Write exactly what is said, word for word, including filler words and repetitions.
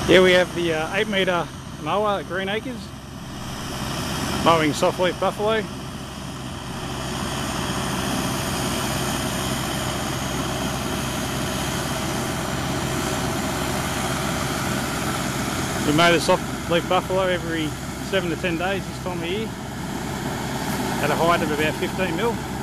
Here we have the uh, eight metre mower at Green Acres, mowing softleaf buffalo. We mow the softleaf buffalo every seven to ten days this time of year at a height of about fifteen mil.